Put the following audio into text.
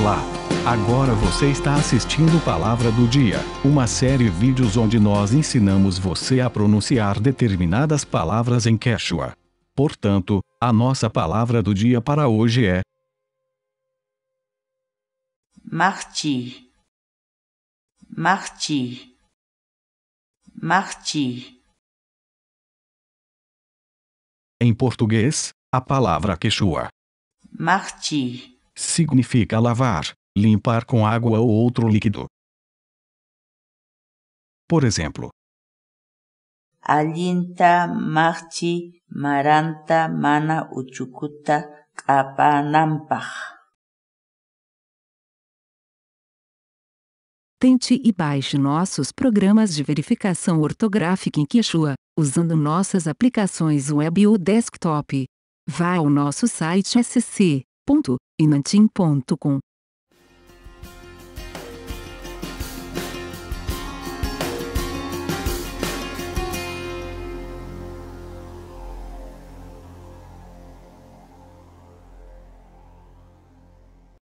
Olá! Agora você está assistindo Palavra do Dia, uma série de vídeos onde nós ensinamos você a pronunciar determinadas palavras em Quechua. Portanto, a nossa palavra do dia para hoje é martir, martir, martir. Em português, a palavra Quechua Martir, significa lavar, limpar com água ou outro líquido. Por exemplo, allinta marchi maranta mana uchukuta q'apanampaq. Tente e baixe nossos programas de verificação ortográfica em Quechua, usando nossas aplicações web ou desktop. Vá ao nosso site sc.inantim.com.